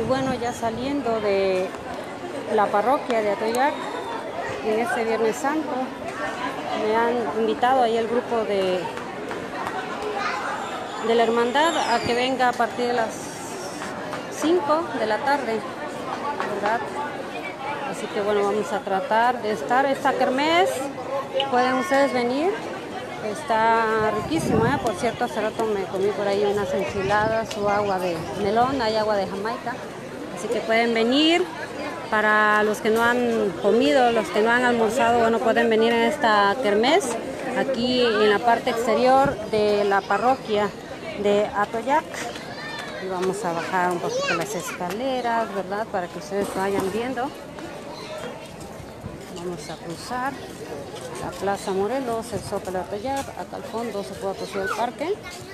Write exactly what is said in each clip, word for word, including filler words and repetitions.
bueno, ya saliendo de la parroquia de Atoyac, en este Viernes Santo, me han invitado ahí el grupo de, de la hermandad a que venga a partir de las cinco de la tarde, ¿verdad? Así que bueno, vamos a tratar de estar esta kermés. Pueden ustedes venir, está riquísimo, ¿eh? Por cierto, hace rato me comí por ahí unas enchiladas, su agua de melón, hay agua de Jamaica, así que pueden venir. Para los que no han comido, los que no han almorzado, bueno, pueden venir en esta kermés, aquí en la parte exterior de la parroquia de Atoyac. Y vamos a bajar un poquito las escaleras, ¿verdad? Para que ustedes vayan viendo. Vamos a cruzar la Plaza Morelos, el Zócalo de Atoyac. Acá al fondo se puede apreciar el parque.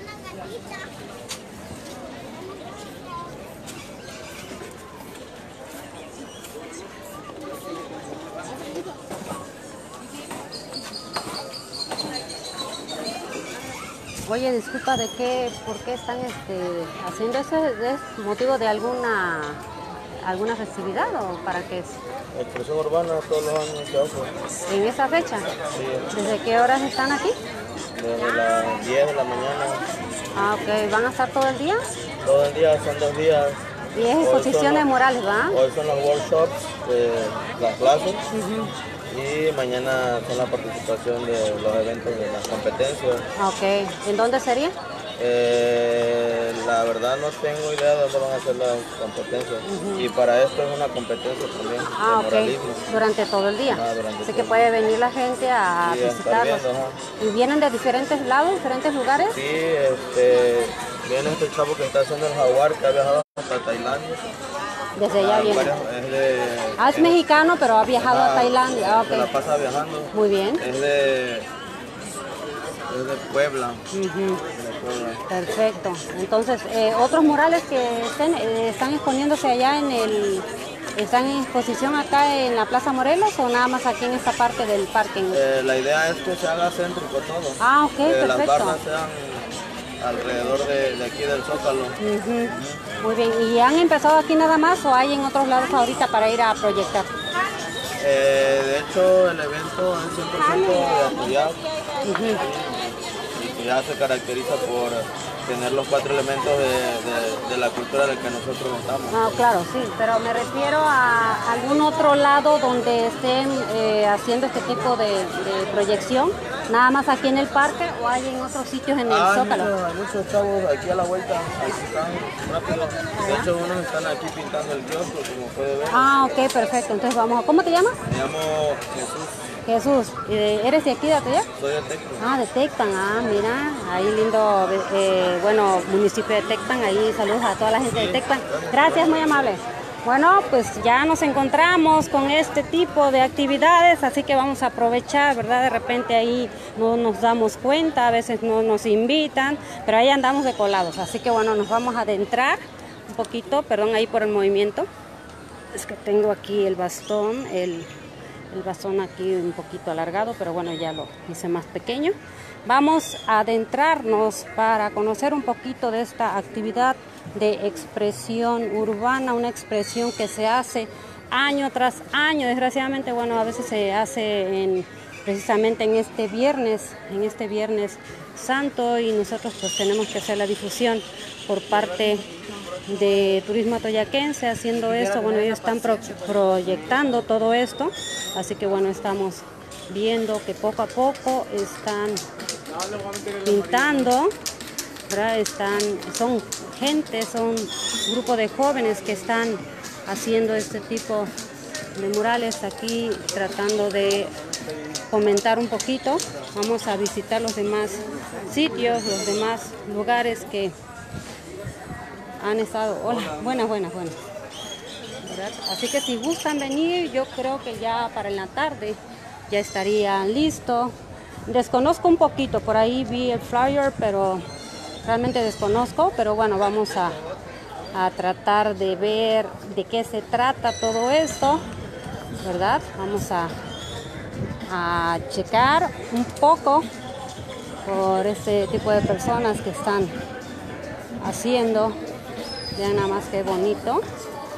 Oye, disculpa, ¿de qué, por qué están este, haciendo eso? ¿Es motivo de alguna alguna festividad o para qué es? Expresión urbana todos los años se hace. ¿En esa fecha? Sí. ¿Desde qué horas están aquí? Desde las diez de la mañana. Ah, ok. ¿Van a estar todo el día? Todo el día, son dos días. Y es exposiciones murales, ¿va? Hoy son los workshops de las clases. Uh-huh. Y mañana son la participación de los eventos de las competencias. Ok. ¿En dónde sería? Eh, la verdad no tengo idea de dónde van a ser las competencias. Uh-huh. Y para esto es una competencia también, ah, de muralismo. Okay. Durante todo el día. Ah, durante Así que puede venir la gente a sí, visitarlos. Viendo, ¿Y vienen de diferentes lados, diferentes lugares? Sí, este, viene este chavo que está haciendo el jaguar, que ha viajado hasta Tailandia. Desde allá ah, viene. Es de, ah, es, es mexicano, pero ha viajado a, a Tailandia. Ah, okay. Se la pasa viajando. Muy bien. Es de, es de Puebla. Uh-huh. de Puebla. Perfecto. Entonces, eh, otros murales que estén, eh, están exponiéndose allá en el... ¿Están en exposición acá en la Plaza Morelos o nada más aquí en esta parte del parque? Eh, la idea es que se haga céntrico todo. Ah, ok, que perfecto. Las barras sean alrededor de, de aquí del Zócalo. Uh-huh. Uh-huh. Muy bien. ¿Y han empezado aquí nada más o hay en otros lados ahorita para ir a proyectar? Eh, de hecho, el evento es cien por ciento de Atoyac. Uh-huh. Y que ya se caracteriza por tener los cuatro elementos de, de, de la cultura de la que nosotros estamos. Ah, claro, sí, pero me refiero a algún otro lado donde estén eh, haciendo este tipo de, de proyección, nada más aquí en el parque o hay en otros sitios en el ah, Zócalo. Hay muchos chavos aquí a la vuelta, aquí están rápido. De hecho, unos están aquí pintando el kiosco, como puede ver. Ah, ok, perfecto. Entonces vamos a... ¿Cómo te llamas? Me llamo Jesús. Jesús, ¿eres de aquí de Atoyac? Soy de Tecpan. Ah, de Tecpan, ah, mira, ahí lindo, eh, bueno, municipio de Tecpan, ahí saludos a toda la gente sí. de Tecpan. Gracias, muy amable. Bueno, pues ya nos encontramos con este tipo de actividades, así que vamos a aprovechar, ¿verdad? De repente ahí no nos damos cuenta, a veces no nos invitan, pero ahí andamos de colados, así que bueno, nos vamos a adentrar un poquito, perdón ahí por el movimiento. Es que tengo aquí el bastón, el... El bastón aquí un poquito alargado, pero bueno, ya lo hice más pequeño. Vamos a adentrarnos para conocer un poquito de esta actividad de expresión urbana, una expresión que se hace año tras año. Desgraciadamente, bueno, a veces se hace en, precisamente en este viernes, en este Viernes Santo, y nosotros pues tenemos que hacer la difusión por parte de Turismo Atoyaquense haciendo esto. Bueno, ellos están pro proyectando todo esto, así que bueno, estamos viendo que poco a poco están pintando, ¿verdad? Están, son gente, son un grupo de jóvenes que están haciendo este tipo de murales aquí, tratando de comentar un poquito. Vamos a visitar los demás sitios, los demás lugares que han estado. Hola, buenas, buenas, buenas. ¿Verdad? Así que si gustan venir, yo creo que ya para en la tarde ya estaría listo. Desconozco un poquito, por ahí vi el flyer, pero realmente desconozco. Pero bueno, vamos a, a tratar de ver de qué se trata todo esto, ¿verdad? Vamos a, a checar un poco por este tipo de personas que están haciendo. Vean nada más qué bonito.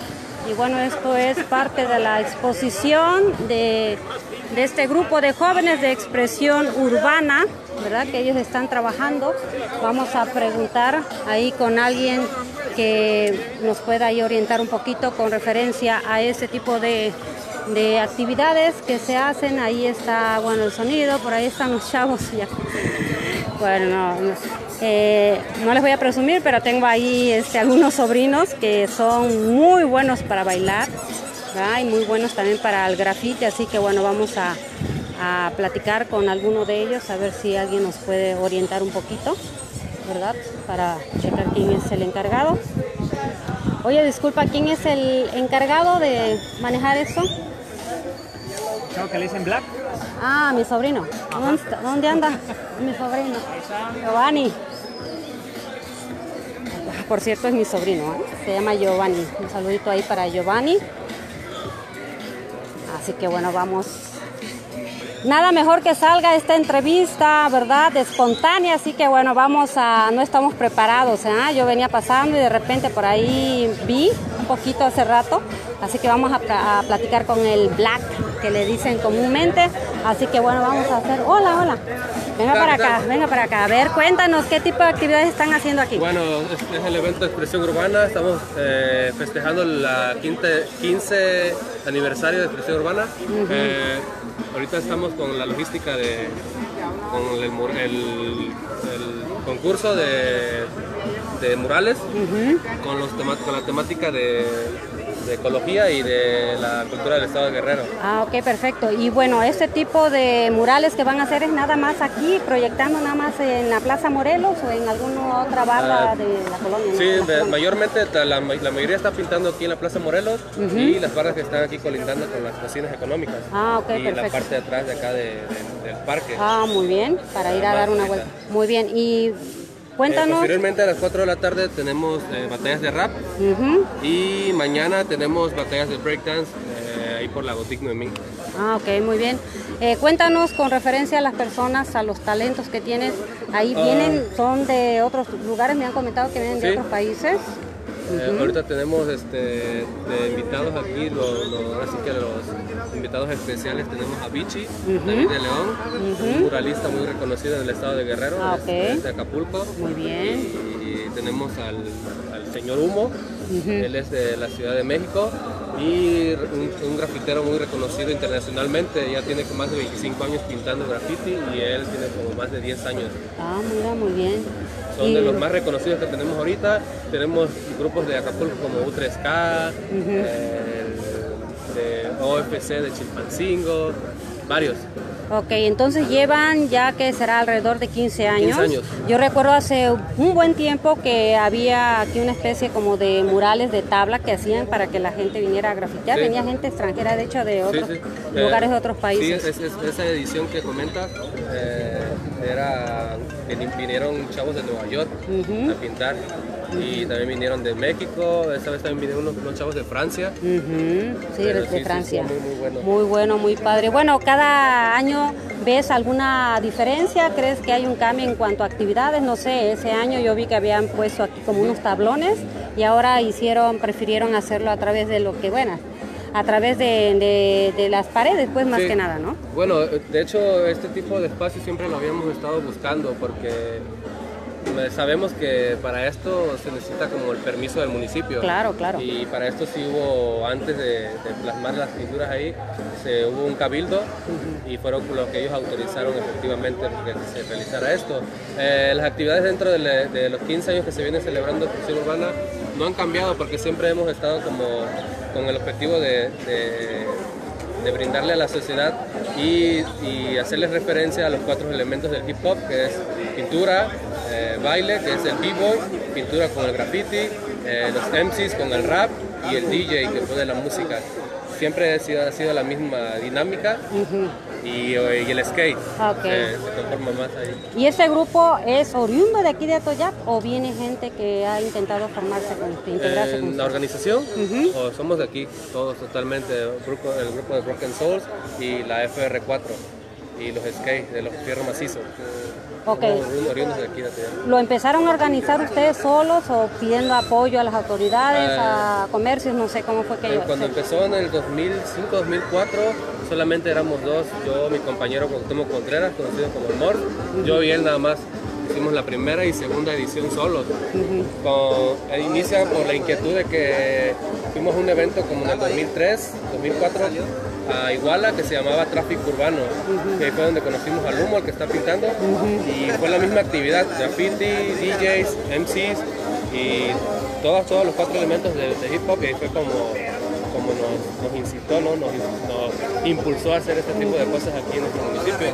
Y bueno, esto es parte de la exposición de, de este grupo de jóvenes de expresión urbana, ¿verdad? Que ellos están trabajando. Vamos a preguntar ahí con alguien que nos pueda ahí orientar un poquito con referencia a ese tipo de, de actividades que se hacen. Ahí está, bueno, el sonido, por ahí están los chavos ya. Bueno, no, no, eh, no les voy a presumir, pero tengo ahí este, algunos sobrinos que son muy buenos para bailar, ¿verdad? Y muy buenos también para el graffiti, así que bueno, vamos a, a platicar con alguno de ellos, a ver si alguien nos puede orientar un poquito, ¿verdad? Para checar quién es el encargado. Oye, disculpa, ¿quién es el encargado de manejar eso? Creo que le dicen Black. Ah, mi sobrino. ¿Dónde, está? ¿Dónde anda? Mi sobrino. Giovanni. Por cierto, es mi sobrino, ¿eh? Se llama Giovanni. Un saludito ahí para Giovanni. Así que bueno, vamos. Nada mejor que salga esta entrevista, ¿verdad? Espontánea, así que bueno, vamos a... No estamos preparados, ¿eh? Yo venía pasando y de repente por ahí vi un poquito hace rato. Así que vamos a, a platicar con el Black, que le dicen comúnmente. Así que bueno, vamos a hacer... Hola, hola. Venga para acá, venga para acá. A ver, cuéntanos qué tipo de actividades están haciendo aquí. Bueno, este es el evento de expresión urbana. Estamos eh, festejando el quince aniversario de expresión urbana. Uh-huh. eh, ahorita estamos con la logística de con el, el, el concurso de, de murales, uh-huh. con, los con la temática de... de ecología y de la cultura del estado de Guerrero. Ah, ok, perfecto. Y bueno, este tipo de murales que van a hacer es nada más aquí, proyectando nada más en la Plaza Morelos o en alguna otra barra uh, de la colonia. Sí, ¿no? de, mayormente la, la mayoría está pintando aquí en la Plaza Morelos, uh-huh. y las barras que están aquí colindando con las cocinas económicas. Ah, ok, y perfecto. la parte de atrás de acá de, de, del parque. Ah, muy bien, para ir a dar una vuelta. Muy bien, y... Cuéntanos. Eh, posteriormente a las cuatro de la tarde tenemos eh, batallas de rap, uh-huh. y mañana tenemos batallas de breakdance eh, ahí por la Boutique Noemí. Ah, ok, muy bien. Eh, cuéntanos con referencia a las personas, a los talentos que tienes. Ahí uh, vienen, son de otros lugares, me han comentado que vienen de ¿sí? otros países. Eh, uh-huh. Ahorita tenemos este, de invitados aquí, lo, lo, así que los invitados especiales tenemos a Vichy, uh-huh. David de León, uh-huh. un muralista muy reconocido en el estado de Guerrero, ah, okay. es, es de Acapulco. Muy bien. Y, y tenemos al, al señor Humo, uh-huh. él es de la Ciudad de México y un, un grafitero muy reconocido internacionalmente, ya tiene más de veinticinco años pintando graffiti y él tiene como más de diez años. Ah, mira, muy bien. Son de los más reconocidos que tenemos ahorita. Tenemos grupos de Acapulco como U tres K, uh-huh. eh, de O F C de Chilpancingo, varios. Ok, entonces llevan ya que será alrededor de quince años. quince años. Yo recuerdo hace un buen tiempo que había aquí una especie como de murales de tabla que hacían para que la gente viniera a grafitear. Sí. Venía gente extranjera, de hecho, de otros sí, sí. lugares eh, de otros países. Sí, es, es, esa edición que comentas, eh, era, vinieron chavos de Nueva York uh-huh. a pintar. Y también vinieron de México, esta vez también vinieron unos, unos chavos de Francia. Uh-huh. Sí, de sí, Francia. Sí, muy, muy, bueno. muy bueno, muy padre. Bueno, cada año ves alguna diferencia, ¿crees que hay un cambio en cuanto a actividades? No sé, ese año yo vi que habían puesto aquí como unos tablones y ahora hicieron, prefirieron hacerlo a través de lo que, bueno, a través de, de, de las paredes, pues más sí. que nada, ¿no? Bueno, de hecho este tipo de espacio siempre lo habíamos estado buscando porque... sabemos que para esto se necesita como el permiso del municipio. Claro, claro. Y para esto sí hubo, antes de, de plasmar las pinturas ahí, se, hubo un cabildo uh-huh. y fueron los que ellos autorizaron efectivamente que se realizara esto. Eh, las actividades dentro de, le, de los quince años que se viene celebrando expresión urbana no han cambiado porque siempre hemos estado como con el objetivo de, de de brindarle a la sociedad y, y hacerles referencia a los cuatro elementos del hip hop, que es pintura, eh, baile, que es el b-boy, pintura con el graffiti, eh, los M Cs con el rap y el D J que pone la música. Siempre ha sido, ha sido la misma dinámica uh-huh. y, y el skate okay. eh, se conforma más ahí. ¿Y ese grupo es oriundo de aquí de Atoyac o viene gente que ha intentado formarse con usted, integrarse eh, con usted? ¿La organización? Uh-huh. O somos de aquí, todos totalmente, el grupo, el grupo de Broken Souls y la F R cuatro y los skate de los fierros macizos. Okay. Somos oriundos de aquí de Atoyac. ¿Lo empezaron a organizar ustedes solos o pidiendo apoyo a las autoridades, Eh, a comercios? No sé cómo fue que ellos... Cuando empezó en el dos mil cinco dos mil cuatro, solamente éramos dos, yo, mi compañero Cuauhtémoc Contreras, conocido como el Mor, uh-huh. yo y él nada más. Hicimos la primera y segunda edición solos. Uh-huh. Con, eh, inicia por la inquietud de que fuimos a un evento como en el dos mil tres, dos mil cuatro, a Iguala, que se llamaba Tráfico Urbano, uh-huh. que fue donde conocimos al Humo, el que está pintando, uh-huh. y fue la misma actividad, graffiti, D Js, M Cs y todos, todos los cuatro elementos de, de hip hop, y ahí fue como, como nos, nos incitó, ¿no? nos, nos impulsó a hacer este tipo de cosas aquí en nuestro municipio.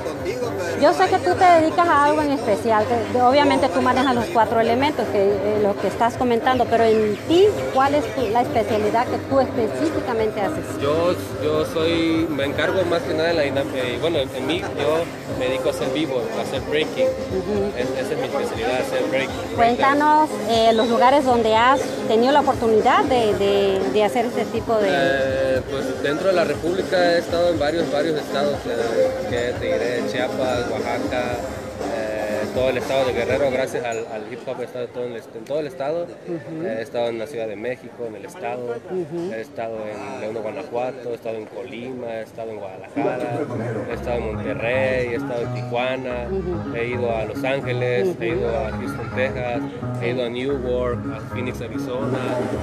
Yo sé que tú te dedicas a algo en especial, que obviamente tú manejas los cuatro elementos, que eh, lo que estás comentando, pero en ti, ¿cuál es tu, la especialidad que tú específicamente haces? Yo, yo soy, me encargo más que nada de la dinámica, eh, bueno, en, en mí yo me dedico a hacer vivo, a hacer breaking, uh-huh. es, esa es mi especialidad, hacer break. Cuéntanos eh, los lugares donde has tenido la oportunidad de, de, de hacer este tipo de... Eh, pues dentro de la República he estado en varios, varios estados, eh, que te diré, Chiapas, Oaxaca, eh, todo el estado de Guerrero, gracias al, al hip hop he estado todo en, el, en todo el estado, uh-huh. he estado en la Ciudad de México, en el estado, uh-huh. he estado en León, Guanajuato, he estado en Colima, he estado en Guadalajara, he estado en Monterrey, he estado en Tijuana, uh-huh. he ido a Los Ángeles, uh-huh. he ido a Houston, Texas, he ido a Newark, a Phoenix, Arizona.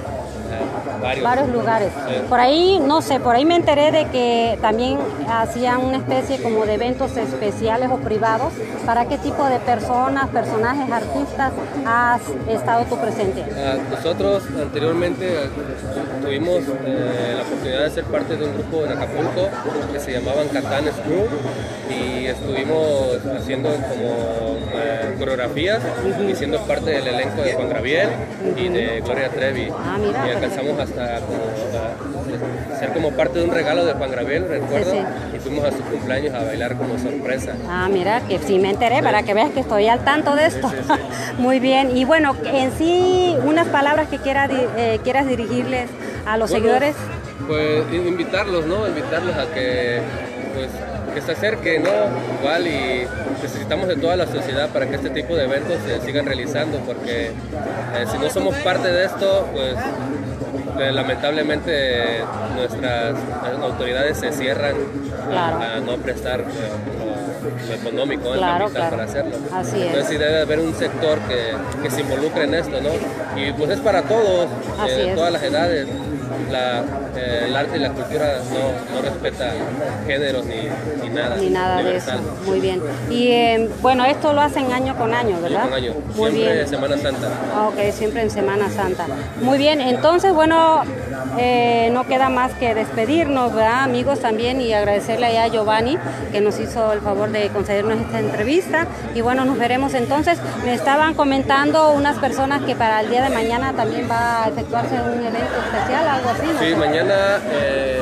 Varios, varios lugares. Sí. Por ahí, no sé, por ahí me enteré de que también hacían una especie como de eventos especiales o privados. ¿Para qué tipo de personas, personajes, artistas has estado tú presente? Uh, nosotros anteriormente uh, tuvimos eh, la oportunidad de ser parte de un grupo en Acapulco que se llamaban Catanes Crew y estuvimos haciendo como eh, coreografías uh-huh. y siendo parte del elenco de Juan Gabriel uh-huh. y de Gloria Trevi. Ah, mira, y alcanzamos hasta como, a, a ser como parte de un regalo de Juan Gabriel, recuerdo, sí, sí. y fuimos a su cumpleaños a bailar como sorpresa. Ah, mira, que sí me enteré, sí. para que veas que estoy al tanto de esto. Sí, sí, sí. Muy bien, y bueno, en sí, unas palabras que quiera, eh, quieras dirigirles a los bueno, seguidores. Pues invitarlos, ¿no? Invitarlos a que, pues, que se acerquen, ¿no? Igual, y necesitamos de toda la sociedad para que este tipo de eventos se sigan realizando, porque eh, si no somos parte de esto, pues eh, lamentablemente nuestras autoridades se cierran claro. a, a no prestar eh, lo, lo económico, claro, el capital claro. para hacerlo. Así Entonces es. sí debe haber un sector que, que se involucre en esto, ¿no? Y pues es para todos, Así eh, es. todas las edades. La, eh, el arte y la cultura no, no respeta géneros ni, ni nada. Ni nada universal. De eso. Muy bien. Y eh, bueno, esto lo hacen año con año, ¿verdad? Año con año. Muy siempre bien. en Semana Santa. Ah, ok, siempre en Semana Santa. Muy bien, entonces, bueno, eh, no queda más que despedirnos, ¿verdad, amigos? También y agradecerle allá a Giovanni que nos hizo el favor de concedernos esta entrevista. Y bueno, nos veremos entonces. Me estaban comentando unas personas que para el día de mañana también va a efectuarse un evento especial, algo así, ¿no? Sí, mañana eh,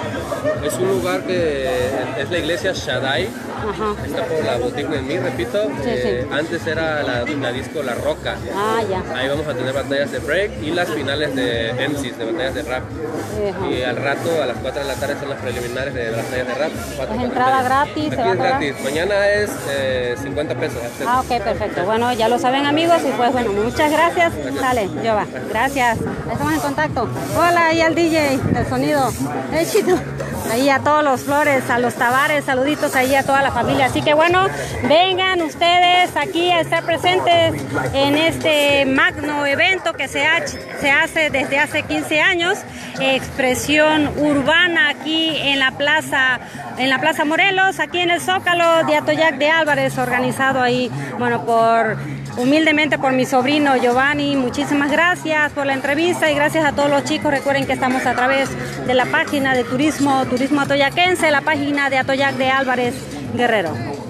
es un lugar que es la iglesia Shaddai. Ajá. Está por la boutique de mí, repito. Sí, eh, sí. Antes era la, la disco La Roca. Ah, ya. Ahí vamos a tener batallas de break y las finales de M Cs, de batallas de rap. Ajá. Y al rato, a las cuatro de la tarde, son las preliminares de las batallas de rap. ¿Es entrada gratis? Aquí ¿se va es gratis. Mañana es eh, cincuenta pesos. Ah, ok, perfecto. Bueno, ya lo saben, amigos. Y pues bueno, muchas gracias. gracias. Dale, Giova. Gracias. Estamos en contacto. Hola, ahí al D J del sonido. Eh, chito. Ahí a todos los Flores, a los Tavares, saluditos ahí a toda la familia. Así que bueno, vengan ustedes aquí a estar presentes en este magno evento que se, ha, se hace desde hace quince años, expresión urbana aquí en la plaza, en la Plaza Morelos, aquí en el Zócalo de Atoyac de Álvarez, organizado ahí, bueno, por humildemente por mi sobrino Giovanni. Muchísimas gracias por la entrevista y gracias a todos los chicos. Recuerden que estamos a través de la página de turismo, turismo atoyaquense, la página de Atoyac de Álvarez Guerrero.